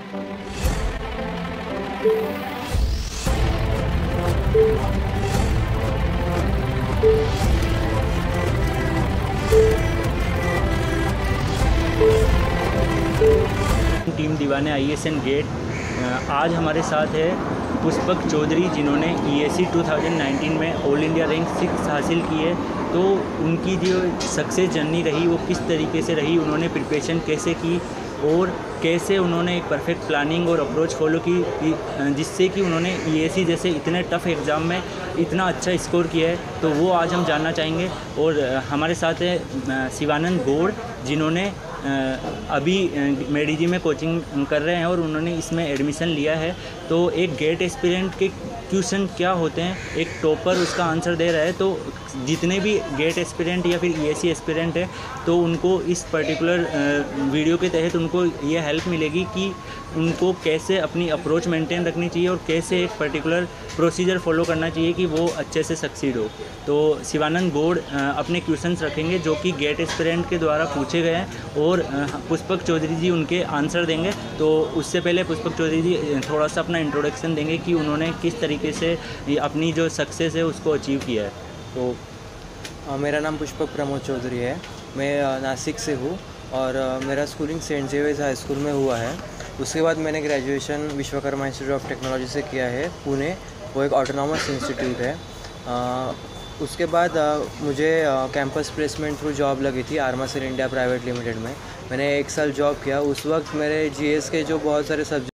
Team दीवाने IES and gate, आज हमारे साथ है पुष्पक चौधरी, जिन्होंने ESE 2019 में ऑल इंडिया रैंक 6 हासिल की है। तो उनकी जो सक्सेस जर्नी रही वो किस तरीके से रही, उन्होंने प्रिपरेशन कैसे की और कैसे उन्होंने एक परफेक्ट प्लानिंग और अप्रोच फॉलो की जिससे कि उन्होंने ESE जैसे इतने टफ़ एग्ज़ाम में इतना अच्छा स्कोर किया है, तो वो आज हम जानना चाहेंगे। और हमारे साथ है शिवानंद गौड़, जिन्होंने अभी मेडीजी में कोचिंग कर रहे हैं और उन्होंने इसमें एडमिशन लिया है। तो एक गेट एस्पिरेंट के क्वेश्चन क्या होते हैं, एक टॉपर उसका आंसर दे रहा है, तो जितने भी गेट एस्पिरेंट या फिर ESE एस्पिरेंट है तो उनको इस पर्टिकुलर वीडियो के तहत उनको ये हेल्प मिलेगी कि उनको कैसे अपनी अप्रोच मेंटेन रखनी चाहिए और कैसे एक पर्टिकुलर प्रोसीजर फॉलो करना चाहिए कि वो अच्छे से सक्सीड हो। तो शिवानंद गौड़ अपने क्वेश्चंस रखेंगे जो कि गेट एस्पिरेंट के द्वारा पूछे गए हैं और पुष्पक चौधरी जी उनके आंसर देंगे। तो उससे पहले पुष्पक चौधरी जी थोड़ा सा अपना इंट्रोडक्शन देंगे कि उन्होंने किस तरीके से अपनी जो सक्सेस है उसको अचीव किया है। तो मेरा नाम पुष्पक प्रमोद चौधरी है, मैं नासिक से हूँ और मेरा schooling saint Xavier's high school में हुआ है। उसके बाद मैंने graduation Vishwakarma institute of technology से किया है पुणे, वो एक ऑटोनॉमस इंस्टीट्यूट है। उसके बाद मुझे कैंपस प्लेसमेंट थ्रू जॉब लगी थी आर्मासेल इंडिया प्राइवेट लिमिटेड में। मैंने 1 साल जॉब किया। उस वक्त मेरे GS के जो बहुत सारे सब्जेक्ट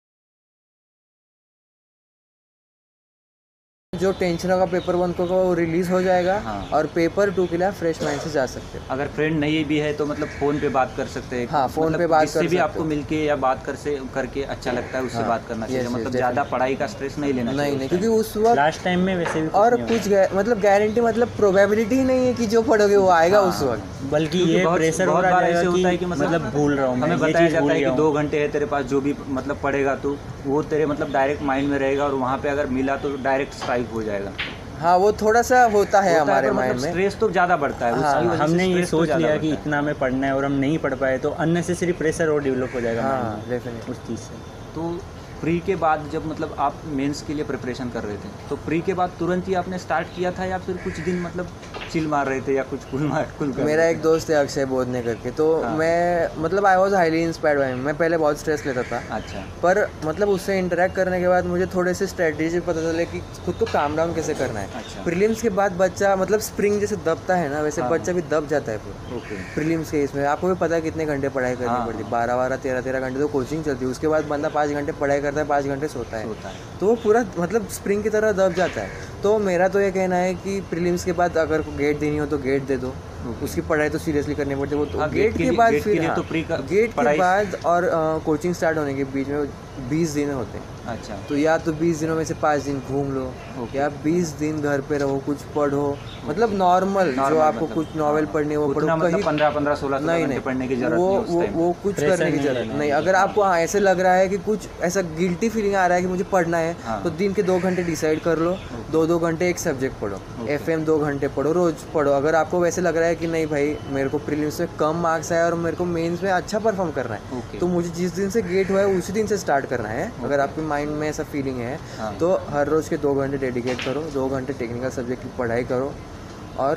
जो टेंशन होगा पेपर 1 को वो रिलीज़ हो जाएगा। हाँ। और पेपर 2 के लिए आप फ्रेश माइंड से जा सकते हो। अगर फ्रेंड नहीं भी है तो मतलब फ़ोन पे बात कर सकते हैं। हाँ, फ़ोन पे बात कर सकते भी आपको मिलके या बात करके अच्छा लगता है, उससे हाँ, बात करना चाहिए। मतलब ज़्यादा पढ़ाई का स्ट्रेस नहीं लेना चाहिए। नहीं, क्योंकि उस वक्त लास्ट टाइम में वैसे भी और कुछ मतलब गारंटी मतलब प्रोबेबिलिटी ही नहीं है कि जो पढ़ोगे वो आएगा उस वक्त। बल्कि ये प्रेशर हो रहा है होता है कि मतलब भूल रहा हूँ, हमें बताया जाता है कि 2 घंटे है तेरे पास, जो भी मतलब पढ़ेगा तो वो तेरे मतलब डायरेक्ट माइंड में रहेगा और वहाँ पे अगर मिला तो डायरेक्ट स्ट्राइक हो जाएगा। हाँ, वो थोड़ा सा होता है हमारे माइंड में, स्ट्रेस तो ज़्यादा बढ़ता है। हाँ, हमने ये सोच लिया कि इतना हमें पढ़ना है और हम नहीं पढ़ पाए तो अननेसेसरी प्रेशर और डेवलप हो जाएगा। हाँ, डेफिनेटली उस चीज़ से। तो प्री के बाद जब मतलब आप मेंस के लिए प्रिपरेशन कर रहे थे तो प्री के बाद तुरंत ही आपने स्टार्ट किया था या फिर कुछ दिन मतलब चिल मार रहे थे या कुछ कुल मेरा एक दोस्त है अक्षय बोधने करके, तो हाँ। मैं मतलब I was highly inspired by him. मैं पहले बहुत स्ट्रेस लेता था। अच्छा। पर मतलब उससे इंटरेक्ट करने के बाद मुझे थोड़े से स्ट्रेटेजी पता चले कि खुद को काम डाउन कैसे करना है। अच्छा। प्रीलिम्स के बाद बच्चा मतलब स्प्रिंग जैसे दबता है ना, वैसे बच्चा भी दब जाता है पूरा। प्रीलिम्स के इसमें आपको भी पता है कितने घंटे पढ़ाई करनी पड़ती है, 12 13 घंटे तो कोचिंग चलती है। उसके बाद बंदा 5 घंटे पढ़ाई करता है, 5 घंटे सोता है। तो वो पूरा मतलब स्प्रिंग की तरह दब जाता है। तो मेरा तो ये कहना है कि प्रीलिम्स के बाद अगर गेट देनी हो तो गेट दे दो। उसकी पढ़ाई तो सीरियसली करनी पड़ती है। वो तो गेट के बाद फिर गेट के बाद और कोचिंग स्टार्ट होने के बीच में 20 दिन होते हैं। अच्छा। तो या तो 20 दिनों में से 5 दिन घूम लो या 20 दिन घर पे रहो, कुछ पढ़ो, मतलब नॉर्मल जो आपको कुछ नॉवेल पढ़नी है वो पढ़ो। कहीं 15-16 नहीं पढ़ने की जरूरत नहीं, वो कुछ करने की जरूरत नहीं। अगर आपको ऐसे लग रहा है कि कुछ ऐसा गिल्टी फीलिंग आ रहा है कि मुझे पढ़ना है, तो दिन के 2 घंटे डिसाइड कर लो, 2 घंटे एक सब्जेक्ट पढ़ो। FM 2 घंटे पढ़ो, रोज पढ़ो। अगर आपको वैसे लग रहा है कि नहीं भाई मेरे को प्रीलिम्स में कम मार्क्स आए और मेरे को मेंस में अच्छा परफॉर्म करना है, तो मुझे जिस दिन से गेट हुआ है उसी दिन से स्टार्ट करना है। अगर आपके माइंड में ऐसा फीलिंग है तो हर रोज के 2 घंटे डेडिकेट करो, 2 घंटे टेक्निकल सब्जेक्ट की पढ़ाई करो। और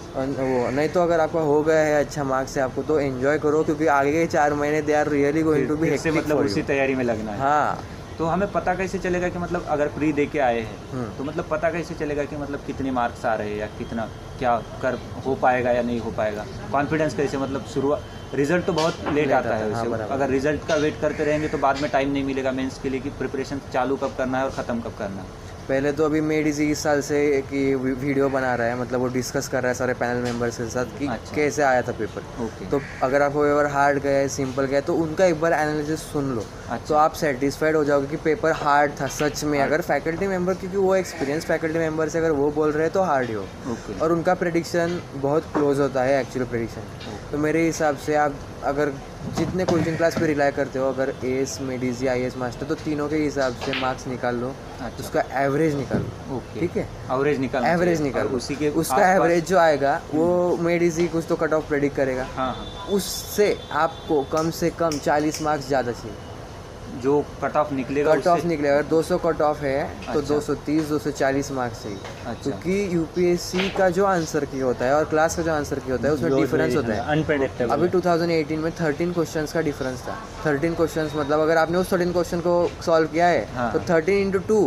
वो नहीं तो अगर आपका हो गया है अच्छा मार्क्स है आपको तो एंजॉय करो, क्योंकि आगे के 4 महीने they are really going to be hectic, मतलब उसी तैयारी में लगना है। हाँ। तो हमें पता कैसे चलेगा कि मतलब अगर प्री दे के आए हैं तो मतलब पता कैसे चलेगा कि मतलब कितने मार्क्स आ रहे हैं या कितना क्या कर हो पाएगा या नहीं हो पाएगा? कॉन्फिडेंस कैसे मतलब शुरुआत रिजल्ट तो बहुत लेट आता है वैसे। अगर रिजल्ट का वेट करते रहेंगे तो बाद में टाइम नहीं मिलेगा मेंस के लिए कि प्रिपरेशन चालू कब करना है और ख़त्म कब करना है। पहले तो अभी मेडीजी इस साल से कि वीडियो बना रहा है, मतलब वो डिस्कस कर रहा है सारे पैनल मेंबर्स के साथ कि कैसे आया था पेपर। तो अगर आपको पेपर हार्ड गया है सिंपल गया है तो उनका एक बार एनालिसिस सुन लो। तो आप सेटिस्फाइड हो जाओगे कि पेपर हार्ड था सच में। अगर फैकल्टी मेंबर, क्योंकि वो एक्सपीरियंस फैकल्टी मेंबर से अगर वो बोल रहे हैं तो हार्ड ही हो, और उनका प्रेडिक्शन बहुत क्लोज होता है एक्चुअल प्रेडिक्शन। तो मेरे हिसाब से आप अगर जितने कोचिंग क्लास पे रिलाई करते हो, अगर एस मेडीजी IES मास्टर, तो तीनों के हिसाब से मार्क्स निकाल लो। उसका एवरेज निकाल लो। ठीक है, एवरेज निकाल उसी के उसका एवरेज जो आएगा वो मेडीजी कुछ तो कट ऑफ प्रेडिक्ट करेगा। उससे आपको कम से कम 40 मार्क्स ज़्यादा चाहिए। जो कट ऑफ निकलेगा, कट ऑफ निकलेगा। अगर 200 कट ऑफ है तो 230 240 मार्क्स चाहिए। क्योंकि यूपीएससी का जो आंसर की होता है और क्लास का जो आंसर की होता है उसमें डिफरेंस होता है, अनप्रेडिक्टेबल। अभी 2018 में 13 क्वेश्चंस का डिफरेंस था। 13 क्वेश्चंस मतलब अगर आपने उस 13 क्वेश्चन को सॉल्व किया है तो 13 × 2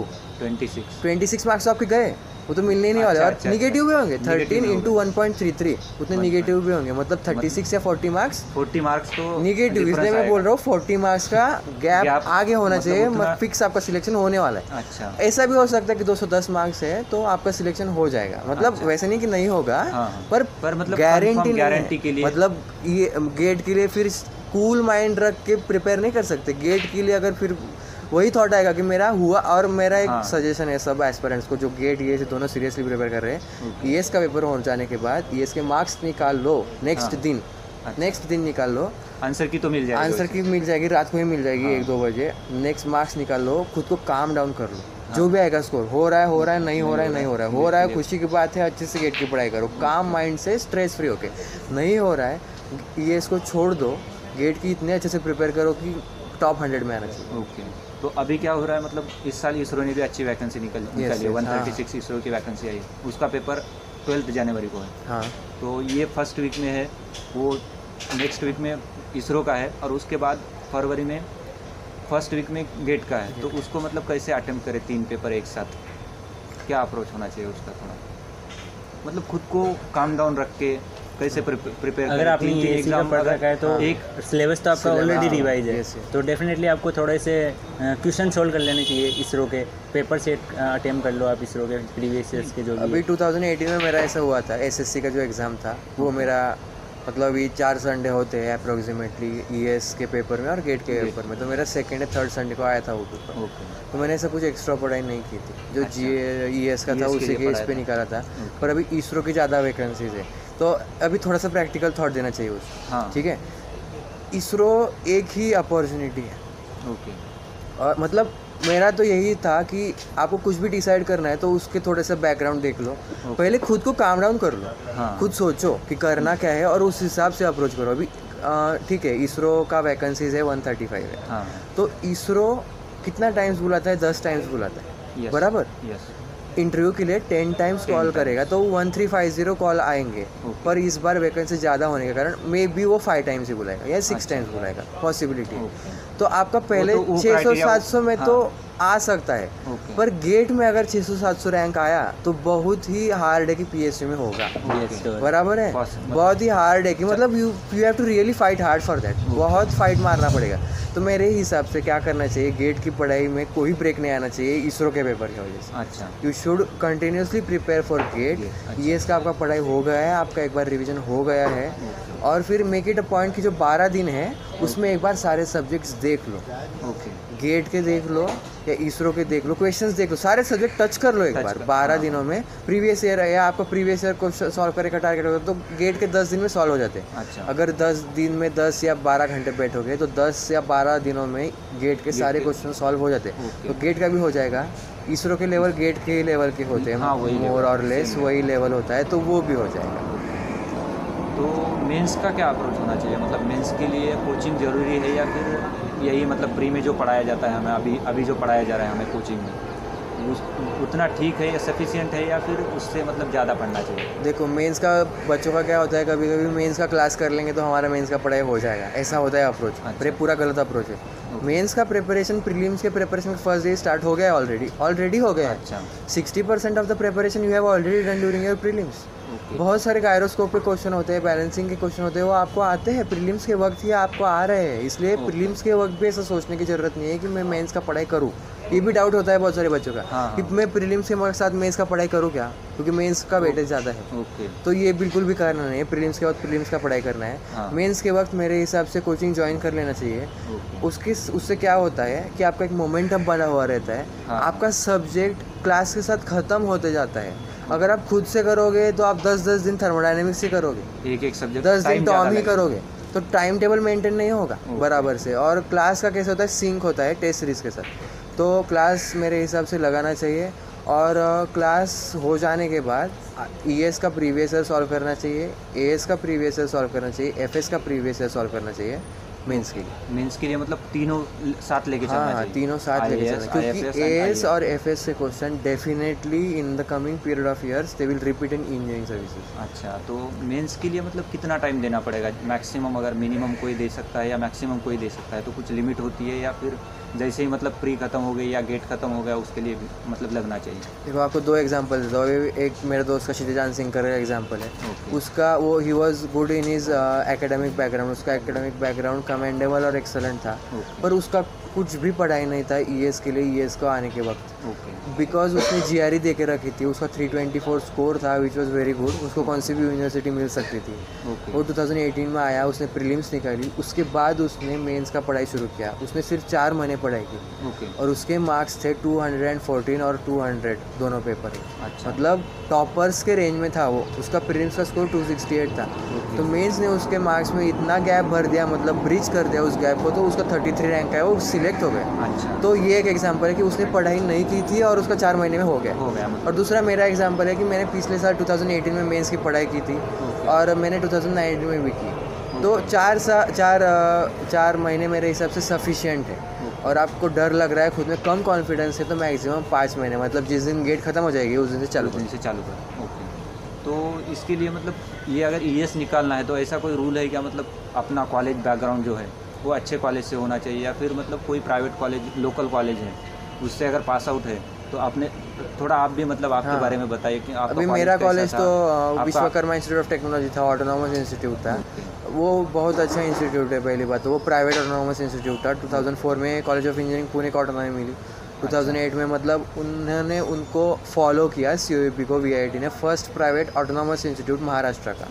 26 मार्क्स तो आपके गए, वो तो मिलने ही नहीं वाले। और निगेटिव भी होंगे, 13 × 1.33 उतने निगेटिव भी होंगे, मतलब 36 या 40 मार्क्स तो निगेटिव। इसलिए मैं बोल रहा हूँ 40 मार्क्स का गैप आगे होना चाहिए, फिक्स आपका सिलेक्शन होने वाला है। अच्छा, ऐसा भी हो सकता है कि 210 मार्क्स है तो आपका सिलेक्शन हो जाएगा, मतलब वैसे नहीं कि नहीं होगा, पर मतलब गारंटी के लिए, मतलब ये गेट के लिए फिर कूल माइंड रख के प्रिपेयर नहीं कर सकते। गेट के लिए अगर फिर वही थॉट आएगा कि मेरा हुआ, और मेरा एक सजेशन है सब एस्पिरेंट्स को जो गेट ईएस दोनों सीरियसली प्रिपेयर कर रहे हैं, ईएस का पेपर हो जाने के बाद ईएस के मार्क्स निकाल लो, नेक्स्ट दिन निकाल लो, आंसर की तो मिल जाएगी, आंसर की मिल जाएगी, रात को ही मिल जाएगी 1-2 बजे। नेक्स्ट मार्क्स निकाल लो, खुद को काम डाउन कर लो, जो भी आएगा स्कोर, हो रहा है नहीं हो रहा है खुशी की बात है, अच्छे से गेट की पढ़ाई करो, काम माइंड से, स्ट्रेस फ्री होके। नहीं हो रहा है ईएस को छोड़ दो, गेट की इतने अच्छे से प्रिपेयर करो कि टॉप 100 में आना चाहिए। ओके, तो अभी क्या हो रहा है, मतलब इस साल इसरो ने भी अच्छी वैकेंसी निकाली है, 136 इसरो की वैकेंसी आई, उसका पेपर 12 जनवरी को है। हाँ, तो ये फर्स्ट वीक में है, वो नेक्स्ट वीक में इसरो का है, और उसके बाद फरवरी में फर्स्ट वीक में गेट का है। तो उसको मतलब कैसे अटेम्प्ट करें 3 पेपर एक साथ, क्या अप्रोच होना चाहिए उसका, थोड़ा मतलब खुद को काम डाउन रख के कैसे प्रिपेयर। अगर आपने ये एग्जाम पढ़ रखा है तो एक सिलेबस तो आपका ऑलरेडी रिवाइज है, तो डेफिनेटली आपको थोड़े से क्वेश्चन सोल्व कर लेने चाहिए। इसरो के पेपर से अटेम्प्ट कर लो आप, इसरो के प्रीवियस ईयर्स के जो अभी 2018 में मेरा ऐसा हुआ था, एसएससी का जो एग्ज़ाम था वो मेरा, मतलब ये 4 संडे होते हैं अप्रोक्सीमेटली ईएस के पेपर में और गेट के पेपर में, तो मेरा 2nd या 3rd संडे को आया था वो पेपर। तो मैंने ऐसा कुछ एक्स्ट्रा पढ़ाई नहीं की थी, जो ईएस का था उसी के इस पे निकाला था। पर अभी इसरो की ज़्यादा वैकेंसीज है, तो अभी थोड़ा सा प्रैक्टिकल थॉट देना चाहिए उसको। ठीक है, इसरो एक ही अपॉर्चुनिटी है। और मतलब मेरा तो यही था कि आपको कुछ भी डिसाइड करना है तो उसके थोड़े से बैकग्राउंड देख लो, पहले खुद को काम डाउन कर लो, खुद सोचो कि करना क्या है और उस हिसाब से अप्रोच करो। अभी ठीक है, इसरो का वैकेंसीज है 135 है, तो इसरो कितना टाइम्स बुलाता है, 10 टाइम्स बुलाता है, बराबर। इंटरव्यू के लिए 10 टाइम्स कॉल करेगा तो 1350 कॉल आएंगे, पर इस बार वैकेंसी ज़्यादा होने के कारण मे बी वो 5 टाइम्स ही बुलाएगा या 6 टाइम्स बुलाएगा, पॉसिबिलिटी। तो आपका पहले 600-700 में तो आ सकता है, पर गेट में अगर 600-700 रैंक आया तो बहुत ही हार्ड है कि पीएसयू में होगा, बराबर है, बहुत ही हार्ड है कि मतलब you have to really fight hard for that, बहुत फाइट मारना पड़ेगा। तो मेरे हिसाब से क्या करना चाहिए, गेट की पढ़ाई में कोई ब्रेक नहीं आना चाहिए इसरो के पेपर की वजह से। अच्छा, you should continuously prepare for GATE. ES का आपका पढ़ाई हो गया है, आपका एक बार रिवीजन हो गया है, और फिर मेक इट अ पॉइंट कि जो 12 दिन है उसमें एक बार सारे सब्जेक्ट्स देख लो। गेट के देख लो या इसरो के देख लो, क्वेश्चंस देख लो, सारे सब्जेक्ट टच कर लो एक बार 12 दिनों में। प्रीवियस ईयर है या आपका प्रीवियस ईयर को सॉल्व करने का टारगेट होगा तो गेट के 10 दिन में सॉल्व हो जाते हैं। अच्छा, अगर 10 दिन में 10 या 12 घंटे बैठोगे तो 10 या 12 दिनों में गेट के सारे क्वेश्चन सॉल्व हो जाते हैं। तो गेट का भी हो जाएगा, इसरो के लेवल गेट के लेवल के होते हैं, मोर और लेस वही लेवल होता है, तो वो भी हो जाएगा। तो मेंस का क्या अप्रोच होना चाहिए, मतलब मेंस के लिए कोचिंग ज़रूरी है या फिर यही मतलब प्री में जो पढ़ाया जाता है हमें, अभी जो पढ़ाया जा रहा है हमें कोचिंग में, उतना ठीक है या सफिशिएंट है या फिर उससे मतलब ज़्यादा पढ़ना चाहिए? देखो, मेंस का बच्चों का क्या होता है, कभी कभी मेंस का क्लास कर लेंगे तो हमारा मेंस का पढ़ाई हो जाएगा, ऐसा होता है अप्रोच। अच्छा, पूरा गलत अप्रोच है। मेंस का प्रिपरेशन, प्रीलिम्स के प्रिपरेशन फर्स्ट डे स्टार्ट हो गया है, ऑलरेडी हो गया है। अच्छा, 60% of the preparation you have already done during your prelims. बहुत सारे गायरोस्कोप के क्वेश्चन होते हैं, बैलेंसिंग के क्वेश्चन होते हैं, वो आपको आते हैं प्रीलिम्स के वक्त ही आपको आ रहे हैं, इसलिए प्रीलिम्स के वक्त भी ऐसा सोचने की ज़रूरत नहीं है कि मैं मेंस का पढ़ाई करूँ। ये भी डाउट होता है बहुत सारे बच्चों का कि मैं प्रीलिम्स के साथ मेंस का पढ़ाई करूँ क्या, क्योंकि मेंस का वेटेज ज़्यादा है। तो ये बिल्कुल भी करना नहीं है, प्रीलिम्स के वक्त प्रीलिम्स का पढ़ाई करना है। मेंस के वक्त मेरे हिसाब से कोचिंग ज्वाइन कर लेना चाहिए। उससे क्या होता है कि आपका एक मोमेंटम बना हुआ रहता है, आपका सब्जेक्ट क्लास के साथ ख़त्म होते जाता है। अगर आप खुद से करोगे तो आप 10-10 दिन थर्मोडायनेमिक्स से करोगे, एक सब्जेक्ट 10 दिन टॉम ही करोगे, तो टाइम टेबल मेंटेन नहीं होगा बराबर से। और क्लास का कैसे होता है, सिंक होता है टेस्ट सीरीज के साथ, तो क्लास मेरे हिसाब से लगाना चाहिए। और क्लास हो जाने के बाद ईएस का प्रीवियस ईयर सॉल्व करना चाहिए, एएस का प्रीवियस ईयर सॉल्व करना चाहिए, एफएस का प्रीवियस ईयर सॉल्व करना चाहिए। मेंस के लिए। मेंस के लिए मतलब तीनों साथ लेके चलना चाहिए। तीनों साथ लेके चलना, क्योंकि एएस और एफएस से question definitely in the coming period of years they will repeat in engineering services. अच्छा, तो मेंस के लिए मतलब कितना टाइम देना पड़ेगा मैक्सिमम? अगर मिनिमम कोई दे सकता है या मैक्सिमम कोई दे सकता है, तो कुछ लिमिट होती है या फिर जैसे ही मतलब प्री खत्म हो गई या गेट खत्म हो गया उसके लिए भी मतलब लगना चाहिए? देखो आपको 2 एग्जांपल देता हूँ। एक मेरे दोस्त का क्षितिजान सिंह का एग्जांपल है। उसका वो ही was good in his academic background, उसका एकेडमिक बैकग्राउंड कमेंडेबल और एक्सेलेंट था, पर उसका कुछ भी पढ़ाई नहीं था ईएस के लिए, ईएस को आने के वक्त, बिकॉज उसने जीआरई दे के रखी थी। उसका 324 स्कोर था विच वॉज वेरी गुड, उसको कौन सी भी यूनिवर्सिटी मिल सकती थी। वो 2018 में आया, उसने प्रीलिम्स निकाली, उसके बाद उसने मेंस का पढ़ाई शुरू किया। उसने सिर्फ 4 महीने पढ़ाई की और उसके मार्क्स थे 214 और 200 दोनों पेपर में। अच्छा। मतलब टॉपर्स के रेंज में था वो। उसका प्रीलिम्स का स्कोर 268 था। तो मेंस ने उसके मार्क्स में इतना गैप भर दिया, मतलब ब्रिज कर दिया उस गैप को, तो उसका 33 रैंक है, वो सिलेक्ट हो गया। अच्छा। तो ये एक एग्जांपल है कि उसने पढ़ाई नहीं की थी और उसका 4 महीने में हो गया। और दूसरा मेरा एग्जांपल है कि मैंने पिछले साल 2018 में मेंस की पढ़ाई की थी और मैंने 2019 में भी की। तो 4 महीने मेरे हिसाब से सफिशिएंट है। और आपको डर लग रहा है, खुद में कम कॉन्फिडेंस है, तो मैक्सिमम 5 महीने, मतलब जिस दिन गेट खत्म हो जाएगी उस दिन से चालू कर। ओके, तो इसके लिए मतलब ये अगर ईएस निकालना है तो ऐसा कोई रूल है क्या? मतलब अपना कॉलेज बैकग्राउंड जो है वो अच्छे कॉलेज से होना चाहिए या फिर मतलब कोई प्राइवेट कॉलेज, लोकल कॉलेज है उससे अगर पास आउट है तो आपने थोड़ा आप भी मतलब आपके बारे में बताइए कि आपका अभी मेरा कॉलेज तो विश्वकर्मा इंस्टीट्यूट ऑफ टेक्नोलॉजी था, ऑटोनॉमस इंस्टीट्यूट था। वो बहुत अच्छा इंस्टीट्यूट है। पहली बात तो वो प्राइवेट ऑटोनॉमस इंस्टीट्यूट था। 2004 में कॉलेज ऑफ इंजीनियरिंग पुणे को ऑटोनॉमी मिली। 2008 में मतलब उन्होंने उनको फॉलो किया, सीओईपी को, वीआईटी ने, first private autonomous institute Maharashtra का।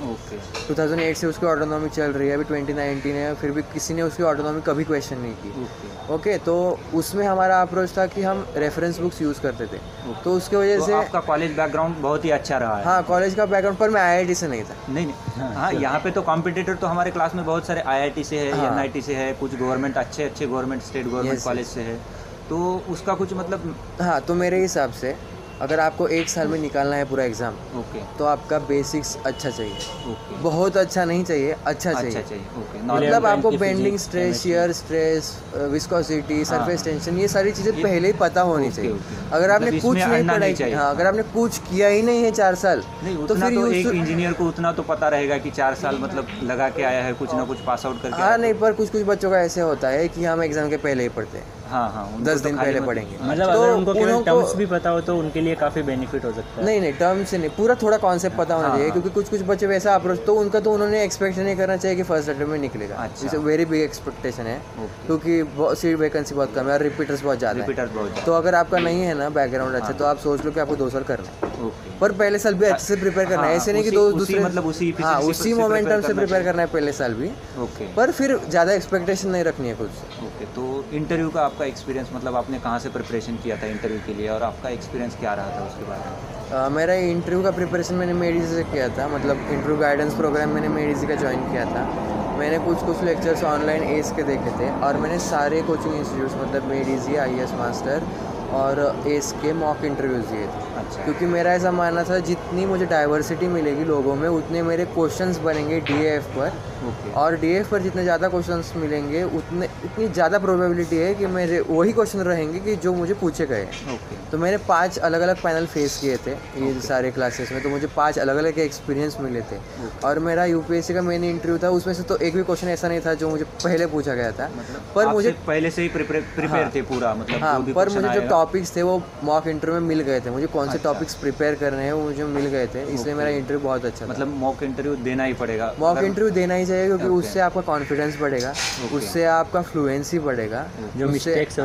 2008 से उसकी ऑटोनॉमी चल रही है, अभी 2019 है, फिर भी किसी ने उसकी ऑटोनॉमी कभी क्वेश्चन नहीं की। ओके, तो उसमें हमारा अप्रोच था कि हम रेफरेंस बुक्स यूज़ करते थे। तो उसकी वजह से आपका कॉलेज बैकग्राउंड बहुत ही अच्छा रहा है। हाँ, कॉलेज का बैकग्राउंड, पर मैं आईआईटी से नहीं था। नहीं। हाँ, यहाँ पे तो कॉम्पिटिटर तो हमारे क्लास में बहुत सारे आईआईटी से है, एनआईटी से है, कुछ गवर्नमेंट अच्छे गवर्नमेंट, स्टेट गवर्नमेंट कॉलेज से है, तो उसका कुछ मतलब। हाँ, तो मेरे हिसाब से अगर आपको 1 साल में निकालना है पूरा एग्ज़ाम, तो आपका बेसिक्स अच्छा चाहिए। बहुत अच्छा नहीं चाहिए, अच्छा चाहिए। मतलब आपको bending stress, shear stress, viscosity, surface tension, ये सारी चीज़ें पहले ही पता होनी चाहिए। अगर आपने कुछ नहीं पढ़ाई, हाँ, अगर आपने कुछ किया ही नहीं है 4 साल, तो फिर एक इंजीनियर को उतना तो पता रहेगा कि 4 साल मतलब लगा के आया है, कुछ ना कुछ पास आउट करके। हाँ, नहीं, पर कुछ बच्चों का ऐसे होता है कि हम एग्जाम के पहले ही पढ़ते हैं। हाँ, 10 दिन पहले पढ़ेंगे। मतलब अगर उनको केवल टर्म्स भी पता हो तो उनके लिए काफ़ी बेनिफिट हो सकता है। नहीं, टर्म्स से नहीं, पूरा थोड़ा कॉन्सेप्ट पता होना चाहिए। क्योंकि कुछ बच्चे वैसा अप्रोच, तो उनका तो उन्होंने एक्सपेक्ट नहीं करना चाहिए कि फर्स्ट अटेम्प्ट में निकलेगा। इट्स वेरी बिग एक्सपेक्टेशन है, क्योंकि सीट वैकेंसी बहुत कम है और रिपीटर्स बहुत ज़्यादा है। तो अगर आपका नहीं है ना बैकग्राउंड अच्छा, तो आप सोच लो कि आपको 2 साल करना है, पर पहले साल भी अच्छे से प्रिपेयर करना है। ऐसे नहीं कि दूसरे, मतलब उसी मोमेंटम से प्रिपेयर करना है पहले साल भी, पर फिर ज़्यादा एक्सपेक्टेशन नहीं रखनी है खुद से। ओके, तो इंटरव्यू का आपका एक्सपीरियंस, मतलब आपने कहाँ से प्रिपरेशन किया था इंटरव्यू के लिए और आपका एक्सपीरियंस क्या रहा था उसके बारे में? मेरा इंटरव्यू का प्रिपरेशन मैंने मेडीजी से किया था। मतलब इंटरव्यू गाइडेंस प्रोग्राम मैंने मेडीजी का ज्वाइन किया था। मैंने कुछ लेक्चर्स ऑनलाइन एस के देखे थे और मैंने सारे कोचिंग इंस्टीट्यूट्स, मतलब मेडीजी, आईएएस मास्टर और एस के मॉक इंटरव्यूज़ दिए थे। अच्छा। क्योंकि मेरा ऐसा मानना था जितनी मुझे डाइवर्सिटी मिलेगी लोगों में, उतने मेरे क्वेश्चंस बनेंगे डीएफ पर। और डीएफ पर जितने ज़्यादा क्वेश्चंस मिलेंगे उतनी ज़्यादा प्रोबेबिलिटी है कि मेरे वही क्वेश्चन रहेंगे कि जो मुझे पूछे गए। तो मैंने 5 अलग अलग पैनल फेस किए थे ये सारे क्लासेस में, तो मुझे 5 अलग अलग एक्सपीरियंस मिले थे। और मेरा यूपीएससी का मेन इंटरव्यू था, उसमें से तो एक भी क्वेश्चन ऐसा नहीं था जो मुझे पहले पूछा गया था। पर मुझे पहले से ही प्रिपेयर थे पूरा, मतलब हाँ, पर मुझे जो टॉपिक्स थे वो मॉक इंटरव्यू में मिल गए थे। मुझे कौन से टॉपिक्स प्रिपेयर करने हैं वो मुझे मिल गए थे, इसलिए मेरा इंटरव्यू बहुत अच्छा। मतलब मॉक इंटरव्यू देना ही पड़ेगा। मॉक इंटरव्यू देना ही चाहिए, क्योंकि उससे आपका कॉन्फिडेंस बढ़ेगा, उससे आपका फ्लुएंसी बढ़ेगा, जो मिस्टेक्स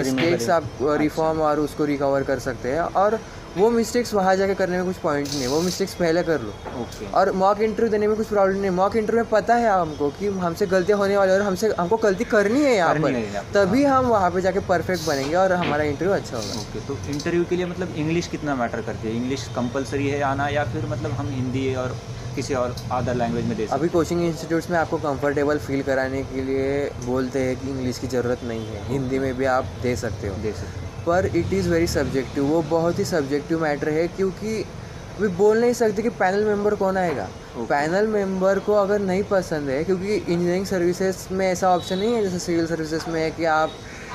आप रिफॉर्म और उसको रिकवर कर सकते हैं। और वो मिस्टेक्स वहाँ जाके करने में कुछ पॉइंट नहीं, वो मिस्टेक्स पहले कर लो। और मॉक इंटरव्यू देने में कुछ प्रॉब्लम नहीं। मॉक इंटरव्यू में पता है हमको कि हमसे गलतियाँ होने वाली है और हमको गलती करनी है यहाँ पर, तभी हम वहाँ पे जाके परफेक्ट बनेंगे और हमारा इंटरव्यू अच्छा होगा। तो इंटरव्यू के लिए मतलब इंग्लिश कितना मैटर करती है? इंग्लिश कंपलसरी है आना या फिर मतलब हम हिंदी और किसी और अदर लैंग्वेज में दे सकते हैं? अभी कोचिंग इंस्टीट्यूट्स में आपको कंफर्टेबल फील कराने के लिए बोलते हैं कि इंग्लिश की ज़रूरत नहीं है, हिंदी में भी आप दे सकते हो। पर इट इज़ वेरी सब्जेक्टिव, वो बहुत ही सब्जेक्टिव मैटर है। क्योंकि अभी बोल नहीं सकते कि पैनल मेंबर कौन आएगा। पैनल मेंबर को अगर नहीं पसंद है, क्योंकि इंजीनियरिंग सर्विसेज में ऐसा ऑप्शन नहीं है जैसे सिविल सर्विसेज में है कि आप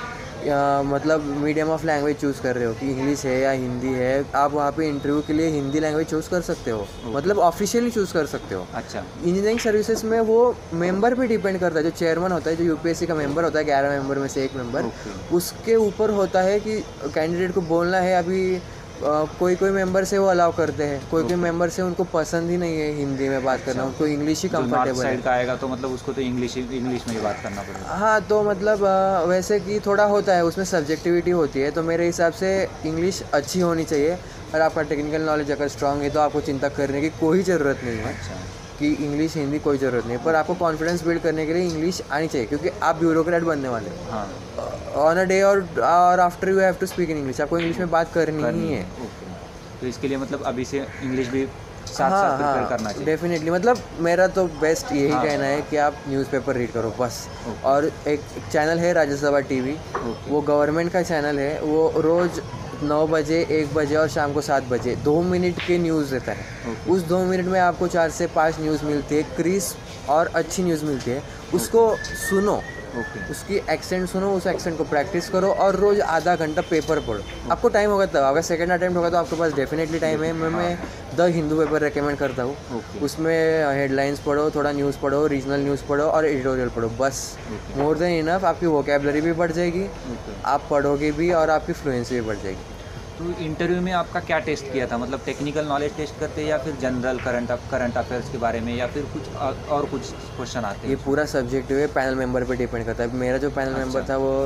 मतलब मीडियम ऑफ लैंग्वेज चूज़ कर रहे हो कि इंग्लिश है या हिंदी है, आप वहाँ पे इंटरव्यू के लिए हिंदी लैंग्वेज चूज़ कर सकते हो, मतलब ऑफिशियली चूज़ कर सकते हो। अच्छा। इंजीनियरिंग सर्विसेज में वो मेंबर पे डिपेंड करता है, जो चेयरमैन होता है, जो यूपीएससी का मेंबर होता है, 11 मेंबर में से एक मेंबर, उसके ऊपर होता है कि कैंडिडेट को बोलना है। अभी कोई कोई मेंबर से वो अलाउ करते हैं, कोई कोई मेंबर से उनको पसंद ही नहीं है हिंदी में बात करना, उनको इंग्लिश ही कंफर्टेबल है। साइड का आएगा तो मतलब उसको तो इंग्लिश में ही बात करना पड़ेगा। हाँ, तो मतलब वैसे कि थोड़ा होता है उसमें सब्जेक्टिविटी होती है, तो मेरे हिसाब से इंग्लिश अच्छी होनी चाहिए। और आपका टेक्निकल नॉलेज अगर स्ट्रांग है तो आपको चिंता करने की कोई ज़रूरत नहीं है। अच्छा। कि इंग्लिश हिंदी कोई ज़रूरत नहीं, पर आपको कॉन्फिडेंस बिल्ड करने के लिए इंग्लिश आनी चाहिए, क्योंकि आप ब्यूरोक्रेट बनने वाले हैं। हाँ। ऑन अ डे और after you have to speak in English, आपको इंग्लिश में बात करनी ही है। तो इसके लिए मतलब अभी से इंग्लिश भी साथ प्रिपेयर करना चाहिए। डेफिनेटली, मतलब मेरा तो बेस्ट यही कहना है कि आप न्यूज़पेपर रीड करो बस। और एक चैनल है राज्यसभा टीवी, वो गवर्नमेंट का चैनल है, वो रोज़ 9 बजे, 1 बजे और शाम को 7 बजे 2 मिनट के न्यूज़ देता है। उस 2 मिनट में आपको 4 से 5 न्यूज़ मिलती है, क्रिस्प और अच्छी न्यूज़ मिलती है। उसको सुनो, उसकी एक्सेंट सुनो, उस एक्सेंट को प्रैक्टिस करो और रोज़ आधा घंटा पेपर पढ़ो। आपको टाइम होगा तब, अगर सेकंड अटेम्प्ट होगा तो आपके पास डेफिनेटली टाइम है। मैं द हिंदू पेपर रेकमेंड करता हूँ। उसमें हेडलाइंस पढ़ो, थोड़ा न्यूज़ पढ़ो, रीजनल न्यूज़ पढ़ो और एडिटोरियल पढ़ो, बस मोर देन इनफ। आपकी वोकेबलरी भी बढ़ जाएगी, आप पढ़ोगे भी और आपकी फ्लुएंसी भी बढ़ जाएगी। तो इंटरव्यू में आपका क्या टेस्ट किया था, मतलब टेक्निकल नॉलेज टेस्ट करते हैं या फिर जनरल करंट अफेयर्स के बारे में, या फिर कुछ और कुछ क्वेश्चन आते हैं? ये पूरा सब्जेक्टिव है, पैनल मेंबर पे डिपेंड करता है। मेरा जो पैनल मेंबर था वो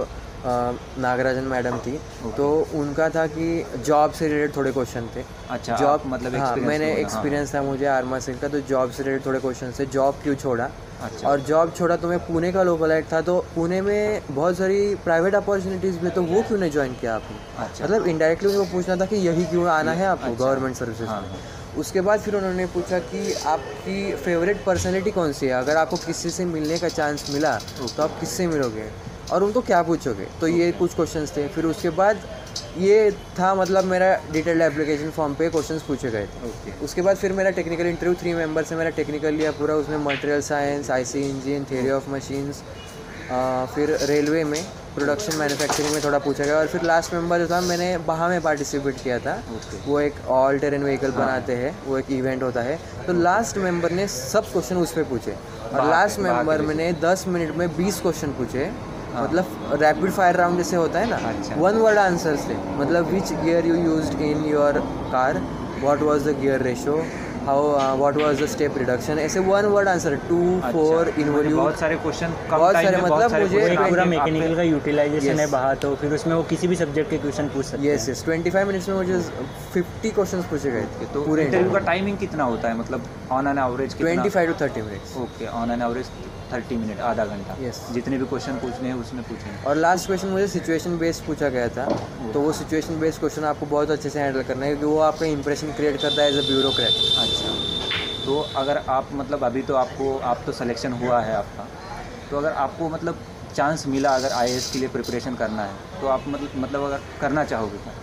नागराजन मैडम थी, तो उनका था कि जॉब से रिलेटेड थोड़े क्वेश्चन थे। अच्छा, जॉब मतलब हाँ, मैंने एक्सपीरियंस था मुझे आर्मा सेल का, तो जॉब से रिलेटेड थोड़े क्वेश्चन थे। जॉब क्यों छोड़ा? अच्छा। और जॉब छोड़ा तो मैं पुणे का लोकलाइट था, तो पुणे में बहुत सारी प्राइवेट अपॉर्चुनिटीज़ भी, तो वो क्यों नहीं ज्वाइन किया आपने? अच्छा। मतलब इनडायरेक्टली वो पूछना था कि यही क्यों आना है आपको गवर्नमेंट सर्विसेज में। उसके बाद फिर उन्होंने पूछा कि आपकी फेवरेट पर्सनैलिटी कौन सी है, अगर आपको किसी से मिलने का चांस मिला तो आप किससे मिलोगे और उनको क्या पूछोगे, तो ये कुछ क्वेश्चंस थे। फिर उसके बाद ये था, मतलब मेरा डिटेल्ड एप्लीकेशन फॉर्म पे क्वेश्चंस पूछे गए थे। उसके बाद फिर मेरा टेक्निकल इंटरव्यू 3 मेंबर से मेरा टेक्निकल लिया पूरा, उसमें material science, IC engine, theory of machines, फिर रेलवे में प्रोडक्शन मैन्युफैक्चरिंग में थोड़ा पूछा गया। और फिर लास्ट मेंबर जो था, मैंने वहाँ में पार्टिसिपेट किया था। वो एक ऑल टेरेन व्हीकल बनाते हैं, वो एक इवेंट होता है, तो लास्ट मेंबर ने सब क्वेश्चन उस पर पूछे। और लास्ट मेंबर मैंने 10 मिनट में 20 क्वेश्चन पूछे, मतलब रैपिड फायर राउंड जैसे होता है ना, 1 वर्ड आंसर्स थे। मतलब which gear you used in your car, what was the gear ratio, how what was the step reduction, ऐसे 1 वर्ड आंसर, 2 4 इनवॉल्यूट, बहुत सारे क्वेश्चन, बहुत सारे, मतलब मुझे पूरा मैकेनिकल का यूटिलाइजेशन है बाहर, तो फिर उसमें वो किसी भी सब्जेक्ट के क्वेश्चन पूछ सकते हैं। यस 25 मिनट्स में मुझे 50 क्वेश्चंस पूछे गए थे। तो पूरे इंटरव्यू का टाइमिंग कितना होता है, मतलब on an average 25 to 30 minutes? Okay, on an average 30 minute, आधा घंटा। यस, जितने भी क्वेश्चन पूछने हैं उसमें पूछें। और लास्ट क्वेश्चन मुझे सिचुएशन बेस्ड पूछा गया था, तो वो सिचुएशन बेस्ड क्वेश्चन आपको बहुत अच्छे से हैंडल करना है, क्योंकि वो आपका इंप्रेशन क्रिएट करता है एज अ ब्यूरोक्रेट। अच्छा, तो अगर आप मतलब अभी तो आप तो सिलेक्शन हुआ है आपका, तो अगर आपको मतलब चांस मिला अगर IAS के लिए प्रिपरेशन करना है, तो आप मतलब अगर करना चाहोगे क्या?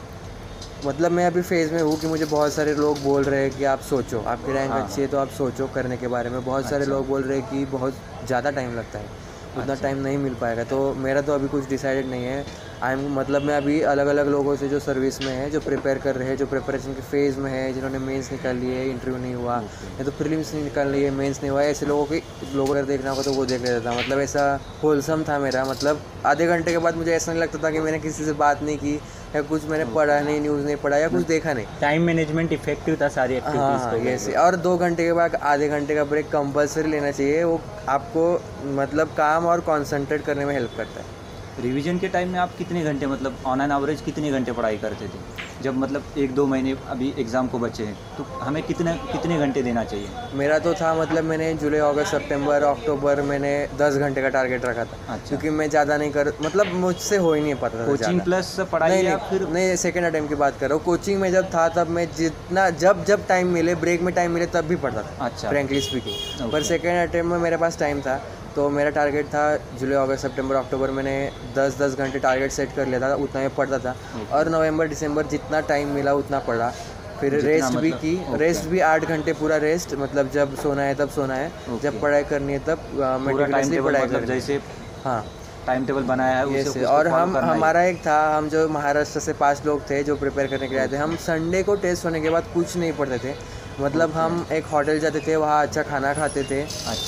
मतलब मैं अभी फेज़ में हूँ कि मुझे बहुत सारे लोग बोल रहे हैं कि आप सोचो, आपकी रैंक अच्छी है तो आप सोचो करने के बारे में। बहुत सारे लोग बोल रहे हैं कि बहुत ज़्यादा टाइम लगता है, उतना टाइम नहीं मिल पाएगा। तो मेरा तो अभी कुछ डिसाइडेड नहीं है। मतलब मैं अभी अलग अलग लोगों से जो सर्विस में है, जो प्रिपेयर कर रहे हैं, जो प्रिपरेशन के फेज़ में है, जिन्होंने मेंस निकाल लिए है, इंटरव्यू नहीं हुआ, या तो प्रीलिम्स नहीं निकाल लिए, मेंस नहीं हुआ, ऐसे लोगों अगर देखना होगा तो वो देख लेता था। मतलब ऐसा होलसम था मेरा, मतलब आधे घंटे के बाद मुझे ऐसा नहीं लगता था कि मैंने किसी से बात नहीं की या कुछ मैंने पढ़ा नहीं, न्यूज़ नहीं पढ़ा या कुछ देखा नहीं। टाइम मैनेजमेंट इफेक्टिव था सारी एक्टिविटीज़। हाँ, यस। और 2 घंटे के बाद आधे घंटे का ब्रेक कंपलसरी लेना चाहिए, वो आपको मतलब काम और कंसंट्रेट करने में हेल्प करता है। रिवीजन के टाइम में आप कितने घंटे, मतलब ऑन एन एवरेज कितने घंटे पढ़ाई करते थे? जब मतलब 1-2 महीने अभी एग्ज़ाम को बचे हैं, तो हमें कितने घंटे देना चाहिए? मेरा तो था, मतलब मैंने जुलाई, अगस्त, सितंबर, अक्टूबर मैंने 10 घंटे का टारगेट रखा था। अच्छा। क्योंकि मैं ज़्यादा नहीं कर, मतलब मुझसे हो ही नहीं पाता था। कोचिंग प्लस पढ़ाई या फिर नहीं, सेकेंड अटेम्प्ट की बात कर रहा हूँ। कोचिंग में जब था तब मैं जितना जब टाइम मिले, ब्रेक में टाइम मिले तब भी पढ़ता था। अच्छा, फ्रेंकली स्पीकिंग। पर सेकेंड अटेम्प्ट में मेरे पास टाइम था, तो मेरा टारगेट था जुलाई, अगस्त, सितंबर, अक्टूबर मैंने 10-10 घंटे टारगेट सेट कर लिया था, उतना मैं पढ़ता था। और नवंबर, दिसंबर जितना टाइम मिला उतना पढ़ा। फिर रेस्ट भी की, रेस्ट भी 8 घंटे पूरा रेस्ट, मतलब जब सोना है तब सोना है, जब पढ़ाई करनी है तब मेटिकुलसली पढ़ाई करनी है। जैसे हाँ टाइम टेबल बनाया है उसे ये और हमारा एक था, हम जो महाराष्ट्र से 5 लोग थे जो प्रिपेयर करने के लिए आए थे, हम संडे को टेस्ट होने के बाद कुछ नहीं पढ़ते थे, मतलब हम एक होटल जाते थे, वहाँ अच्छा खाना खाते थे,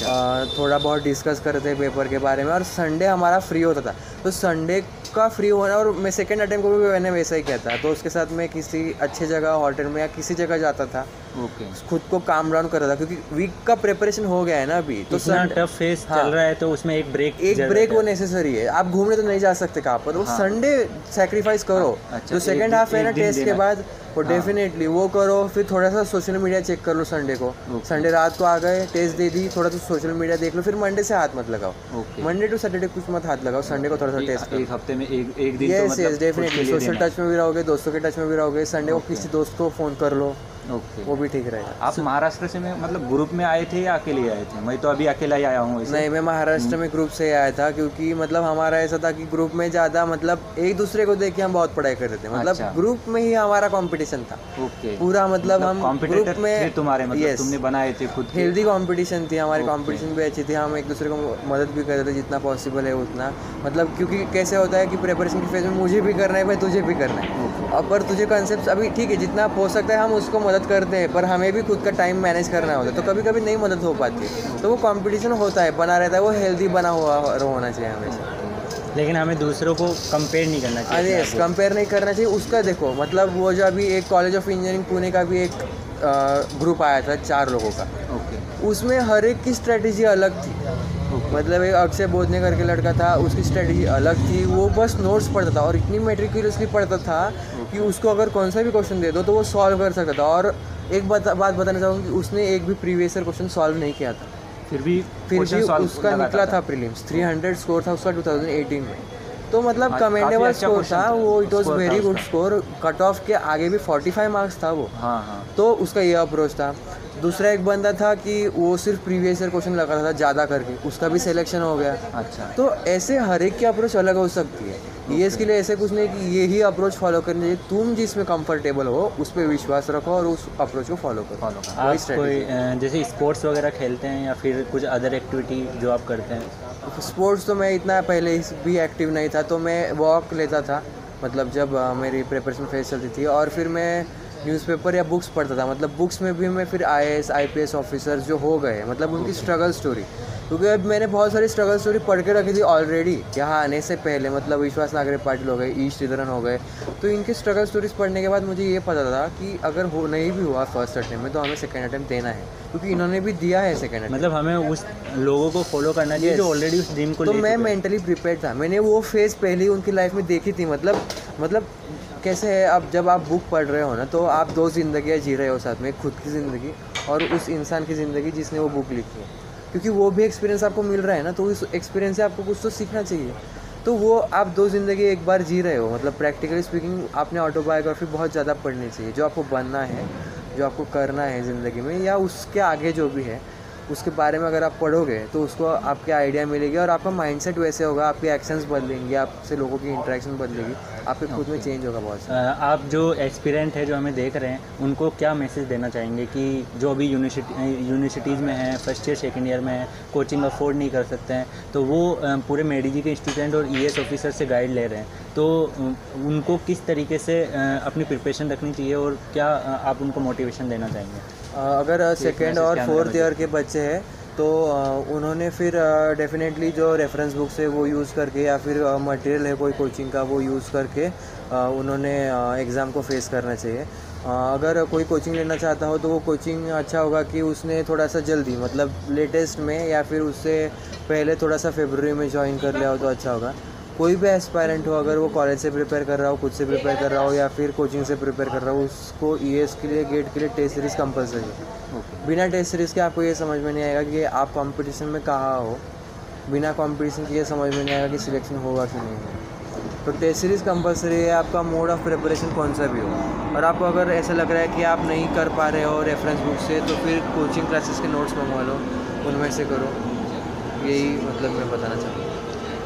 थोड़ा बहुत डिस्कस करते थे पेपर के बारे में, और संडे हमारा फ्री होता था। तो संडे का फ्री होना, और मैं सेकेंड अटेम्प्ट को भी मैंने वैसा ही किया था, तो उसके साथ मैं किसी अच्छे जगह होटल में या किसी जगह जाता था, खुद को काम डाउन कर रहा था, क्योंकि वीक का प्रिपरेशन हो गया है ना अभी, तो टफ फेस चल रहा है, तो उसमें एक ब्रेक वो नेसेसरी है। आप घूमने तो नहीं जा सकते कहाँ पर, वो संडे सेक्रीफाइस करो, जो सेकेंड हाफ है ना टेस्ट के बाद, वो डेफिनेटली वो करो। फिर थोड़ा सा सोशल मीडिया चेक कर लो संडे को, संडे रात को आ गए, टेस्ट दे दी, थोड़ा सा सोशल मीडिया देख लो, फिर मंडे से हाथ मत लगाओ, मंडे टू सैटरडे कुछ मत हाथ लगाओ, संडे को थोड़ा सा टेस्ट एक हफ्ते में एक दिन। यस डेफिनेटली सोशल टच में भी रहोगे, दोस्तों के टच में भी रहोगे, संडे को किसी दोस्त को फ़ोन कर लो, वो भी ठीक रहेगा। आप महाराष्ट्र से में मतलब ग्रुप में आए थे या अकेले आए थे? मैं तो अभी अकेला ही आया हूँ। नहीं, मैं महाराष्ट्र में ग्रुप से आया था, क्योंकि मतलब हमारा ऐसा था कि ग्रुप में ज़्यादा मतलब एक दूसरे को देख के हम बहुत पढ़ाई करते थे, मतलब ग्रुप में ही हमारा कंपटीशन था पूरा, मतलब हम ग्रुप में तुम्हारे मतलब तुमने बनाए थे खुद, हेल्दी कंपटीशन थी हमारी, कंपटीशन भी अच्छी थी, हम एक दूसरे को मदद भी करते थे जितना पॉसिबल है उतना, मतलब क्योंकि कैसे होता है कि प्रिपरेशन की फेज में मुझे भी करना है भाई, तुझे भी करना है, अब पर तुझे कंसेप्ट अभी ठीक है जितना हो सकता है हम उसको मदद करते हैं, पर हमें भी खुद का टाइम मैनेज करना होता है, तो कभी कभी नहीं मदद हो पाती, तो वो कंपटीशन होता है, बना रहता है, वो हेल्दी बना हुआ होना चाहिए हमेशा, लेकिन हमें दूसरों को कंपेयर नहीं करना चाहिए। अरे कंपेयर नहीं करना चाहिए। उसका देखो मतलब वो जो अभी एक कॉलेज ऑफ इंजीनियरिंग पुणे का भी एक ग्रुप आया था 4 लोगों का, उसमें हर एक की स्ट्रेटेजी अलग थी, मतलब एक अक्षय बोधने करके लड़का था, उसकी स्ट्रेटेजी अलग थी, वो बस नोट्स पढ़ता था और इतनी मेट्रिकुलसली पढ़ता था कि उसको अगर कौन सा भी क्वेश्चन दे दो तो वो सॉल्व कर सकता था, और एक बात बताना चाहूँगा कि उसने एक भी प्रीवियस ईयर क्वेश्चन सॉल्व नहीं किया था, फिर भी उसका निकला था प्रीलिम्स, 300 स्कोर था उसका 2018 में, तो मतलब कमेंडेबल स्कोर था वो, it was very good score, cut off के आगे भी 45 मार्क्स था वो, तो उसका ये अप्रोच था। दूसरा एक बंदा था कि वो सिर्फ प्रीवियस ईयर क्वेश्चन लगाता था ज़्यादा करके, उसका भी सिलेक्शन हो गया। अच्छा, तो ऐसे हर एक की अप्रोच अलग हो सकती है, ईएस के लिए ऐसे कुछ नहीं कि ये ही अप्रोच फॉलो करनी चाहिए, तुम जिसमें कंफर्टेबल हो उस पर विश्वास रखो और उस अप्रोच को फॉलो करो। आप कोई जैसे स्पोर्ट्स वगैरह खेलते हैं या फिर कुछ अदर एक्टिविटी जो आप करते हैं? स्पोर्ट्स तो मैं इतना पहले भी एक्टिव नहीं था, तो मैं वॉक लेता था, मतलब जब मेरी प्रिपरेशन फेज चलती थी, और फिर मैं न्यूज़पेपर या बुक्स पढ़ता था, मतलब बुक्स में भी मैं फिर IAS IPS ऑफिसर्स जो हो गए, मतलब उनकी स्ट्रगल स्टोरी, क्योंकि अब मैंने बहुत सारी स्ट्रगल स्टोरी पढ़ के रखी थी ऑलरेडी यहाँ आने से पहले, मतलब विश्वास नागरे पाटिल हो गए, ईस्ट इधरन हो गए, तो इनकी स्ट्रगल स्टोरीज पढ़ने के बाद मुझे ये पता था कि अगर हो नहीं भी हुआ फर्स्ट अटेम्प्ट में तो हमें सेकेंड अटेम्प्ट देना है, क्योंकि इन्होंने भी दिया है सेकेंड अटेम्प्ट, मतलब हमें उस लोगों को फॉलो करना चाहिए जो ऑलरेडी उस ड्रीम को, तो मैं मेंटली प्रिपेयर था, मैंने वो फेज़ पहले ही उनकी लाइफ में देखी थी, मतलब कैसे है, अब जब आप बुक पढ़ रहे हो ना तो आप 2 ज़िंदगियाँ जी रहे हो साथ में, खुद की ज़िंदगी और उस इंसान की ज़िंदगी जिसने वो बुक लिखी है, क्योंकि वो भी एक्सपीरियंस आपको मिल रहा है ना, तो उस एक्सपीरियंस से आपको कुछ तो सीखना चाहिए, तो वो आप 2 ज़िंदगी एक बार जी रहे हो, मतलब प्रैक्टिकली स्पीकिंग आपने ऑटोबायोग्राफी बहुत ज़्यादा पढ़नी चाहिए, जो आपको बनना है, जो आपको करना है ज़िंदगी में या उसके आगे जो भी है उसके बारे में अगर आप पढ़ोगे तो उसको आपके आइडिया मिलेगी और आपका माइंडसेट वैसे होगा, आपके एक्शंस बदलेंगे, आपसे लोगों की इंटरेक्शन बदलेगी, आपके खुद में चेंज होगा बहुत सारा। आप जो एक्सपीरियंट है जो हमें देख रहे हैं उनको क्या मैसेज देना चाहेंगे कि जो अभी यूनिवर्सिटीज़ में हैं, फर्स्ट ईयर सेकेंड ईयर में हैं, कोचिंग अफोर्ड नहीं कर सकते हैं, तो वो पूरे मेडिजी के स्टूडेंट और ES ऑफिसर से गाइड ले रहे हैं, तो उनको किस तरीके से अपनी प्रिपरेशन रखनी चाहिए और क्या आप उनको मोटिवेशन देना चाहेंगे? अगर सेकेंड और फोर्थ ईयर के बच्चे हैं तो उन्होंने फिर डेफिनेटली जो रेफरेंस बुक्स है वो यूज़ करके या फिर मटेरियल है कोई कोचिंग का वो यूज़ करके उन्होंने एग्ज़ाम को फेस करना चाहिए। अगर कोई कोचिंग लेना चाहता हो तो वो कोचिंग अच्छा होगा कि उसने थोड़ा सा जल्दी, मतलब लेटेस्ट में या फिर उससे पहले थोड़ा सा फरवरी में ज्वाइन कर लिया हो तो अच्छा होगा। कोई भी एस्पायरेंट हो, अगर वो कॉलेज से प्रिपेयर कर रहा हो, खुद से प्रिपेयर कर रहा हो या फिर कोचिंग से प्रिपेयर कर रहा हो, उसको ES के लिए गेट के लिए टेस्ट सीरीज़ कंपलसरी है। बिना टेस्ट सीरीज़ के आपको ये समझ में नहीं आएगा कि आप कंपटीशन में कहाँ हो, बिना कंपटीशन के ये समझ में नहीं आएगा कि सिलेक्शन होगा कि नहीं होगा। तो टेस्ट सीरीज़ कंपलसरी है, आपका मोड ऑफ प्रिपरेशन कौन सा भी हो। और आपको अगर ऐसा लग रहा है कि आप नहीं कर पा रहे हो रेफरेंस बुक से, तो फिर कोचिंग क्लासेस के नोट्स मंगवा लो, उनमें से करो, यही मतलब मैं बताना चाहूँगा।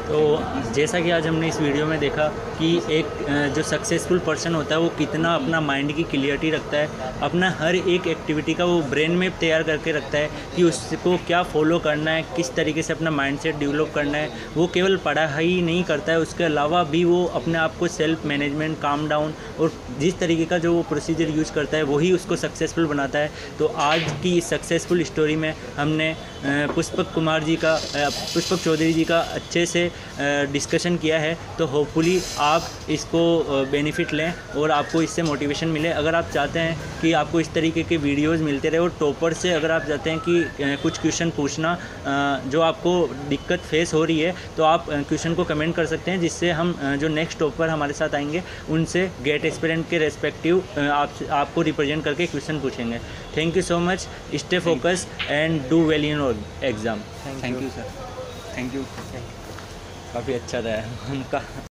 तो जैसा कि आज हमने इस वीडियो में देखा कि एक जो सक्सेसफुल पर्सन होता है वो कितना अपना माइंड की क्लियरिटी रखता है, अपना हर एक एक्टिविटी का वो ब्रेन मैप तैयार करके रखता है कि उसको क्या फॉलो करना है, किस तरीके से अपना माइंडसेट डेवलप करना है। वो केवल पढ़ाई ही नहीं करता है, उसके अलावा भी वो अपने आप को सेल्फ मैनेजमेंट, काम डाउन और जिस तरीके का जो वो प्रोसीजर यूज करता है वही उसको सक्सेसफुल बनाता है। तो आज की इस सक्सेसफुल स्टोरी में हमने पुष्पक चौधरी जी का अच्छे से डिस्कशन किया है। तो होपफुली आप इसको बेनिफिट लें और आपको इससे मोटिवेशन मिले। अगर आप चाहते हैं कि आपको इस तरीके के वीडियोस मिलते रहे और टॉपर से अगर आप चाहते हैं कि कुछ क्वेश्चन पूछना जो आपको दिक्कत फेस हो रही है, तो आप क्वेश्चन को कमेंट कर सकते हैं, जिससे हम जो नेक्स्ट टॉपर हमारे साथ आएंगे उनसे गेट एस्पिरेंट के रेस्पेक्टिव आपको रिप्रेजेंट करके क्वेश्चन पूछेंगे। Thank you so much, stay focus and do well in exam. Thank you sir, thank you. काफ़ी अच्छा रहा है उनका।